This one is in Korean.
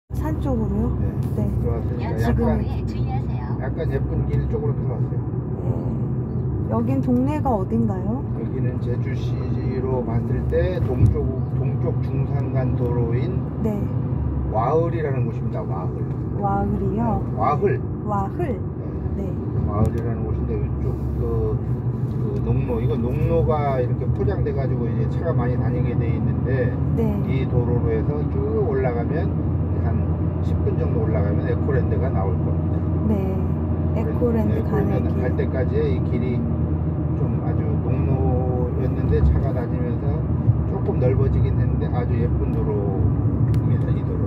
산 쪽으로요? 네. 네. 들어왔으니까 약간 예쁜 길 쪽으로 들어왔어요. 네. 여긴 동네가 어딘가요? 여기는 제주시로 봤을 때 동쪽 중산간 도로인 네. 와흘이라는 곳입니다. 와흘. 와흘이요? 네. 와흘. 와흘? 네. 와흘이라는 곳인데 이쪽 농로, 이건 농로가 이렇게 포장돼 가지고 이제 차가 많이 다니게 돼 있는데 네. 이 도로로 해서 쭉 올라가면 한 10분 정도 올라가면 에코랜드가 나올 겁니다. 네. 에코랜드 가는 길. 갈 때까지의 이 길이 좀 아주 농로였는데 차가 다니면서 조금 넓어지긴 했는데 아주 예쁜 도로입니다. 이 도로.